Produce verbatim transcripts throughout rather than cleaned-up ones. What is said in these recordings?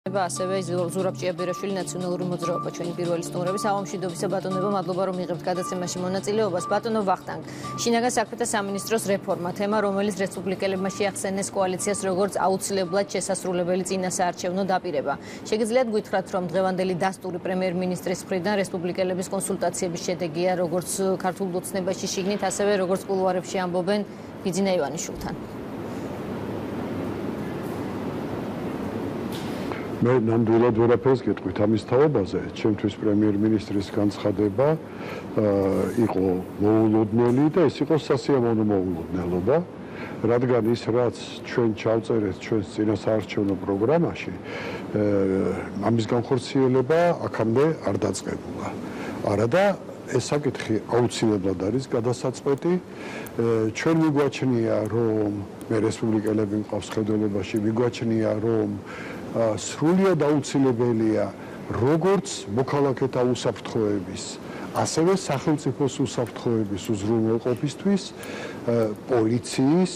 ასევე ზურაბ ჭიაბერაშვილი ნაციონალური მოძრაობა ჩვენი პირველი სტუმრები სამშვიდობისა ბატონებო მადლობა რომ მიიღებთ გადაცემაში მონაწილეობას ბატონო ვახტანგ შინაგან საქმეთა სამინისტროს რეფორმა თემა რომელიც რესპუბლიკელებმა შეახსენეს კოალიციას როგორც აუცილებლად შესასრულებელი წინასაარჩევნო დაპირება შეგიძლიათ გითხრათ რომ დღევანდელი დასტური პრემიერ-მინისტრის მხრიდან რესპუბლიკელების კონსულტაციების შედეგია როგორც ქართულ ოცნებაში შიგნით ასევე როგორც კულუარებში ამბობენ ბიძინა ივანიშვილთან მე ნამდვილად ვერაფერს გეტყვით ამის თაობაზე. ჩემთვის პრემიერ-მინისტრის განცხადება იყო მოულოდნელი და ეს იყო სასიამოვნო მოულოდნელობა, რადგან ის რაც ჩვენ ჩავწერეთ ჩვენს წინასაარჩევნო პროგრამაში, ამის განხორციელება აქამდე არ დაწყებულა. არადა ეს საკითხი აუცილებლად არის გადასაწყვეტი. ჩვენ მიგვაჩნია, რომ მე რესპუბლიკელები მყავს ხედველობაში, მიგვაჩნია, რომ სრულიად აუცილებელია როგორც მოქალაქეთა უსაფრთხოების, ასევე სახელმწიფოს უსაფრთხოების უზრუნველყოფისთვის პოლიციის,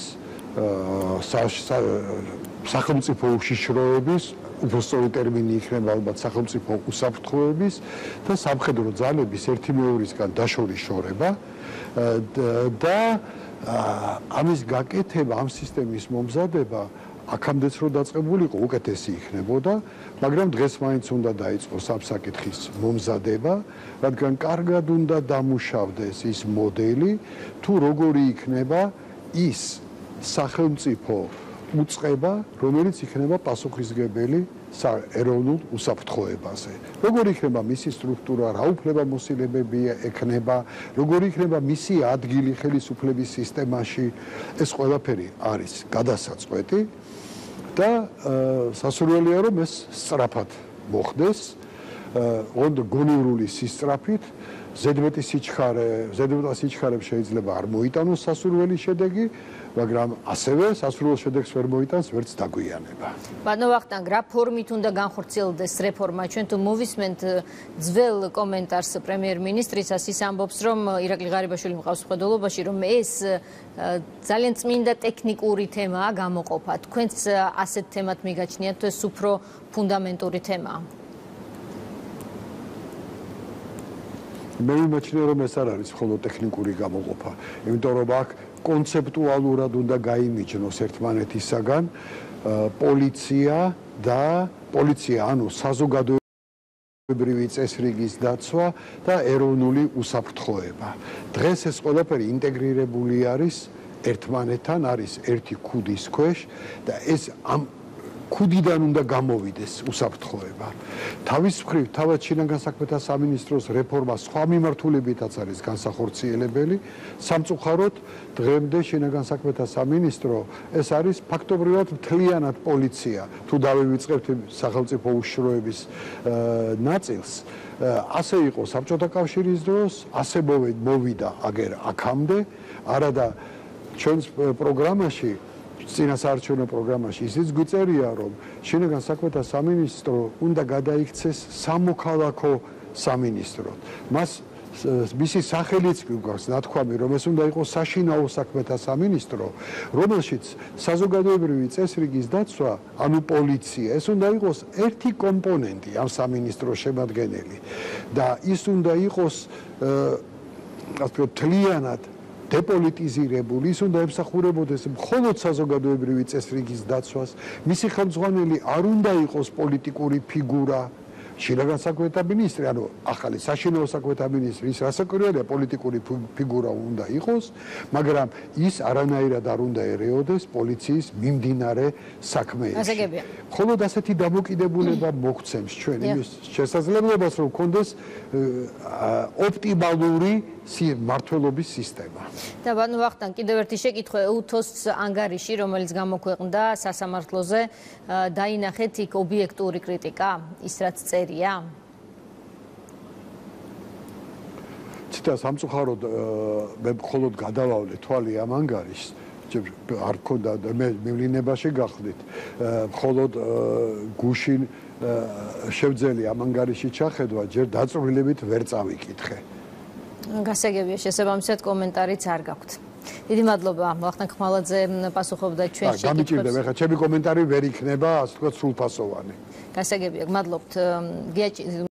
სახელმწიფო უშიშროების, უბრალოდ ტერმინი იქნება ალბათ სახელმწიფო უსაფრთხოების და სამხედრო ძალების ერთი მეორისგან დაშორიშორება და ამის გაკეთება, ამ სისტემის მომზადება აქამდეც რო დაწყებულიყო უკეთესი იქნებოდა, მაგრამ დღეს მაინც უნდა დაიწყოს ამ საკითხის მომზადება, რადგან კარგად უნდა დამუშავდეს ის მოდელი, თუ როგორი იქნება ის სახელმწიფო უწყება, რომელიც იქნება პასუხისმგებელი ეროვნულ უსაფრთხოებაზე. როგორი იქნება მისი სტრუქტურა, რა უფლებამოსილებები ექნება, როგორი იქნება მისი ადგილი ხელისუფლების სისტემაში, ეს ყველაფერი არის გადასაწყვეტი. და სასურველია რომ ეს სწრაფად მოხდეს, ოღონდ გონივრული სისწრაფით, ზედმეტი სიჩქარე, ზედმეტ სიჩქარებს შეიძლება არ მოიტანოს სასურველი შედეგი, მაგრამ ასევე სასურველ შედეგს ვერ მოიტანს ვერც დაგვიანება. ბატონო ვახტანგ, რა ფორმით უნდა განხორციელდეს რეფორმა? ჩვენ თუ მოვისმენთ ძველ კომენტარს პრემიერ-მინისტრისას, ის ამბობს, რომ ირაკლი ღარიბაშვილი მყავს მხედველობაში, რომ ეს ძალიან წმინდა ტექნიკური თემაა გამოყოფა. თქვენც ასეთ თემად მიგაჩნიათ, თუ ეს უფრო ფუნდამენტური თემაა? მე მიმაჩნია რომ ეს არ არის მხოლოდ ტექნიკური გამოყოფა, იმიტომ რომ აქ კონცეპტუალურად უნდა გაიმიჯნოს ერთმანეთისაგან პოლიცია და პოლიცია, ანუ საზოგადოებრივი წესრიგის დაცვა და ეროვნული უსაფრთხოება. დღეს ეს ყველაფერი ინტეგრირებული არის ერთმანეთთან, არის ერთი ქუდის ქვეშ და ეს ამ ქუდიდან უნდა გამოვიდეს უსაფრთხოება. თავის მხრივ, თავად შინაგან საქმეთა სამინისტროს რეფორმა სხვა მიმართულებითაც არის განსახორციელებელი. სამწუხაროდ, დღემდე შინაგან საქმეთა სამინისტრო ეს არის ფაქტობრივად მთლიანად პოლიცია, თუ დავივიწყებთ სახელმწიფო უშიშროების ნაწილს. ასე იყო საბჭოთა კავშირის დროს, ასე მოვიდა აგერ აქამდე, არადა ჩვენს პროგრამაში წინასაარჩევნო პროგრამაში ისიც გვიწერია, რომ შინაგან საქმეთა სამინისტრო უნდა გადაიქცეს სამოქალაქო სამინისტროდ. მას მისი სახელიც გვაქვს ნათქვამი, რომ ეს უნდა იყოს საშინაო საქმეთა სამინისტრო, რომელშიც საზოგადოებრივი წესრიგის დაცვა, ანუ პოლიცია, ეს უნდა იყოს ერთი კომპონენტი ამ სამინისტროს შემადგენელი და ის უნდა იყოს ასე ვთქვათ მთლიანად დეპოლიტიზირებული, ის უნდა ემსახურებოდეს მხოლოდ საზოგადოებრივი წესრიგის დაცვას, მისი ხელმძღვანელი არ უნდა იყოს პოლიტიკური ფიგურა, შინაგან საქმეთა მინისტრი, ანუ ახალი საშინაო საქმეთა მინისტრი, ის რასაკვირველია პოლიტიკური ფიგურა უნდა იყოს, მაგრამ ის არანაირად არ უნდა ერეოდეს პოლიციის მიმდინარე საქმეებში. მხოლოდ ასეთი დამოკიდებულება მოგცემს ჩვენ იმის შესაძლებლობას, რომ გქონდეს ოპტიმალური მართლობის სისტემა. და ბატონო ვახტანგ, კიდევ ერთი შეკითხვა უთოს ანგარიში, რომელიც გამოქვეყნდა სასამართლოზე, დაინახეთ იქ ობიექტური კრიტიკა, ის რაც წერია? ციტა სამწუხაროდ მე მხოლოდ გადავავლე თვალი ამ ანგარიშს, არ მქონდა მე მივლინებაში გახდით, მხოლოდ გუშინ შევძელი ამ ანგარიში ჩახედვა, ჯერ დაწვრილებით ვერ წავიკითხე. გასაგებია, შესაბამისად კომენტარიც არ გაქვთ. დიდი მადლობა ვახტანგ ხმალაძე პასუხობდა ჩვენს შეკითხვებს. გამიჭირდება, ხა ჩემი კომენტარი ვერ იქნება ასე თქვა სრულფასოვანი. გასაგებია, გმადლობთ.